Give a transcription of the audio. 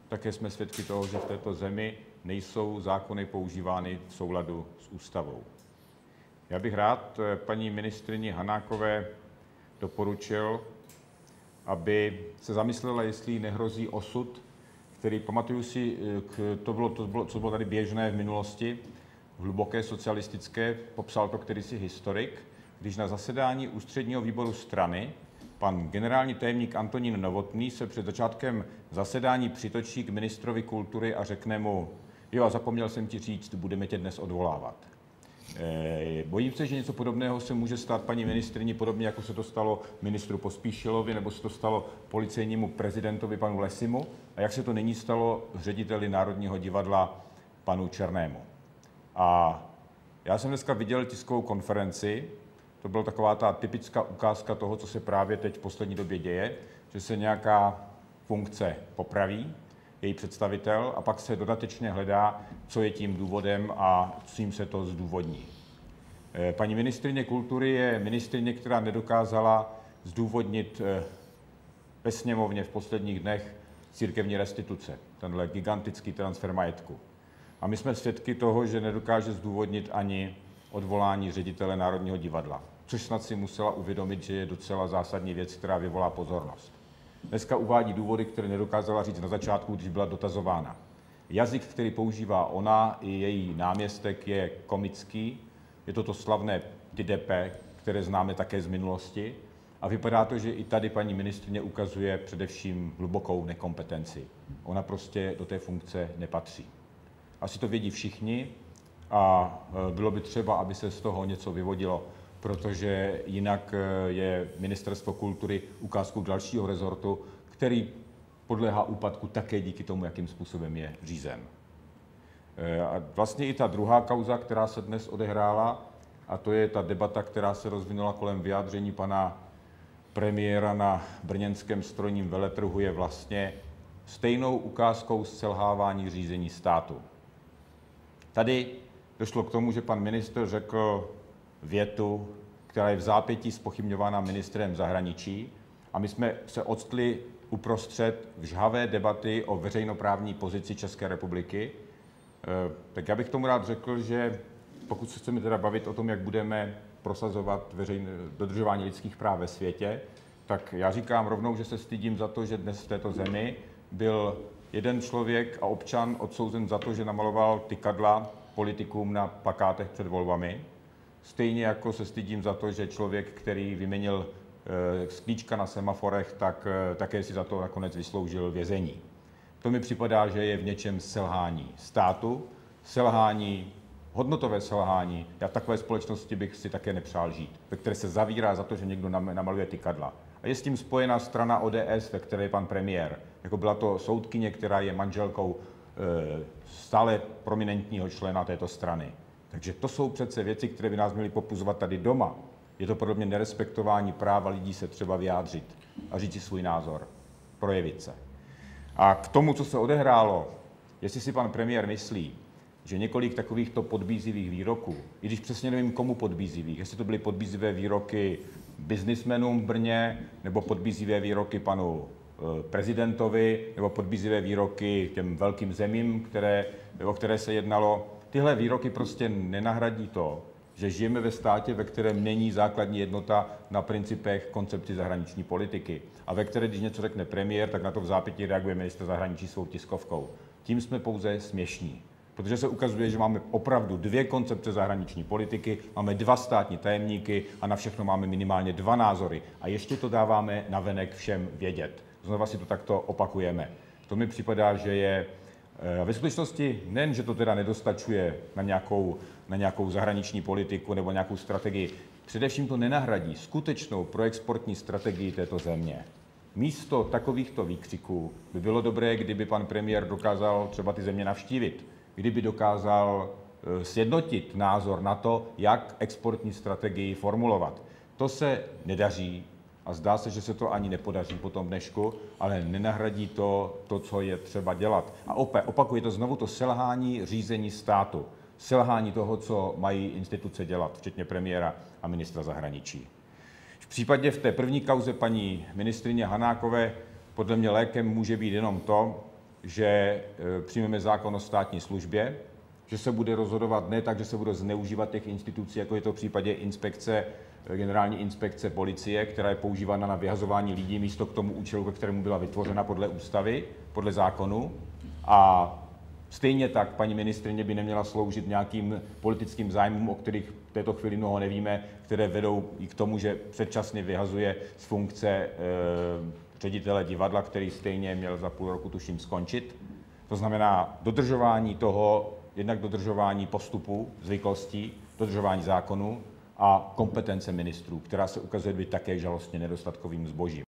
také jsme svědky toho, že v této zemi nejsou zákony používány v souladu s ústavou. Já bych rád paní ministryni Hanákové doporučil, aby se zamyslela, jestli jí nehrozí osud, který, pamatuju si, co bylo tady běžné v minulosti, hluboké socialistické, popsal to kterýsi historik, když na zasedání ústředního výboru strany pan generální tajemník Antonín Novotný se před začátkem zasedání přitočí k ministrovi kultury a řekne mu: jo, a zapomněl jsem ti říct, budeme tě dnes odvolávat. Bojím se, že něco podobného se může stát paní ministryni, podobně jako se to stalo ministru Pospíšilovi, nebo se to stalo policejnímu prezidentovi panu Lesimu, a jak se to nyní stalo řediteli Národního divadla panu Černému. A já jsem dneska viděl tiskovou konferenci, to byla taková ta typická ukázka toho, co se právě teď v poslední době děje, že se nějaká funkce popraví, její představitel, a pak se dodatečně hledá, co je tím důvodem a čím se to zdůvodní. Paní ministryně kultury je ministryně, která nedokázala zdůvodnit ve sněmovně v posledních dnech církevní restituce, tenhle gigantický transfer majetku. A my jsme svědky toho, že nedokáže zdůvodnit ani odvolání ředitele Národního divadla, což snad si musela uvědomit, že je docela zásadní věc, která vyvolá pozornost. Dneska uvádí důvody, které nedokázala říct na začátku, když byla dotazována. Jazyk, který používá ona i její náměstek, je komický. Je to slavné tydepe, které známe také z minulosti. A vypadá to, že i tady paní ministryně ukazuje především hlubokou nekompetenci. Ona prostě do té funkce nepatří. Asi to vědí všichni a bylo by třeba, aby se z toho něco vyvodilo, protože jinak je Ministerstvo kultury ukázkou dalšího rezortu, který podléhá úpadku také díky tomu, jakým způsobem je řízen. A vlastně i ta druhá kauza, která se dnes odehrála, a to je ta debata, která se rozvinula kolem vyjádření pana premiéra na brněnském strojním veletrhu, je vlastně stejnou ukázkou selhávání řízení státu. Tady došlo k tomu, že pan ministr řekl větu, která je v zápětí zpochybňována ministrem zahraničí, a my jsme se odstli uprostřed žhavé debaty o veřejnoprávní pozici České republiky. Tak já bych tomu rád řekl, že pokud se chceme teda bavit o tom, jak budeme prosazovat dodržování lidských práv ve světě, tak já říkám rovnou, že se stydím za to, že dnes v této zemi byl jeden člověk a občan odsouzen za to, že namaloval tykadla politikům na plakátech před volbami. Stejně jako se stydím za to, že člověk, který vyměnil sklíčka na semaforech, tak také si za to nakonec vysloužil vězení. To mi připadá, že je v něčem selhání státu, selhání, hodnotové selhání. Já v takové společnosti bych si také nepřál žít, ve které se zavírá za to, že někdo namaluje tykadla. A je s tím spojená strana ODS, ve které je pan premiér. Jako byla to soudkyně, která je manželkou stále prominentního člena této strany. Takže to jsou přece věci, které by nás měly popuzovat tady doma. Je to podobně nerespektování práva lidí se třeba vyjádřit a říct si svůj názor, projevit se. A k tomu, co se odehrálo, jestli si pan premiér myslí, že několik takovýchto podbízivých výroků, i když přesně nevím, komu podbízivých, jestli to byly podbízivé výroky biznismenům v Brně, nebo podbízivé výroky panu prezidentovi, nebo podbízivé výroky těm velkým zemím, o které se jednalo, tyhle výroky prostě nenahradí to, že žijeme ve státě, ve kterém není základní jednota na principech koncepci zahraniční politiky a ve které, když něco řekne premiér, tak na to v zápětí reaguje ministr zahraničí svou tiskovkou. Tím jsme pouze směšní, protože se ukazuje, že máme opravdu dvě koncepce zahraniční politiky, máme dva státní tajemníky a na všechno máme minimálně dva názory. A ještě to dáváme navenek všem vědět. Znova si to takto opakujeme. To mi připadá, že je ve skutečnosti nejen, že to teda nedostačuje na nějakou zahraniční politiku nebo nějakou strategii, především to nenahradí skutečnou proexportní strategii této země. Místo takovýchto výkřiků by bylo dobré, kdyby pan premiér dokázal třeba ty země navštívit, kdyby dokázal sjednotit názor na to, jak exportní strategii formulovat. To se nedaří a zdá se, že se to ani nepodaří po tom dnešku, ale nenahradí to, co je třeba dělat. A opakuje to znovu to selhání řízení státu, selhání toho, co mají instituce dělat, včetně premiéra a ministra zahraničí. V případě v té první kauze paní ministryně Hanákové podle mě lékem může být jenom to, že přijmeme zákon o státní službě, že se bude rozhodovat ne tak, že se bude zneužívat těch institucí, jako je to v případě generální inspekce policie, která je používána na vyhazování lidí místo k tomu účelu, ke kterému byla vytvořena podle ústavy, podle zákonu. A stejně tak paní ministryně by neměla sloužit nějakým politickým zájmům, o kterých v této chvíli mnoho nevíme, které vedou i k tomu, že předčasně vyhazuje z funkce ředitele divadla, který stejně měl za půl roku, tuším, skončit. To znamená dodržování toho, jednak dodržování postupů, zvyklostí, dodržování zákonů a kompetence ministrů, která se ukazuje být také žalostně nedostatkovým zbožím.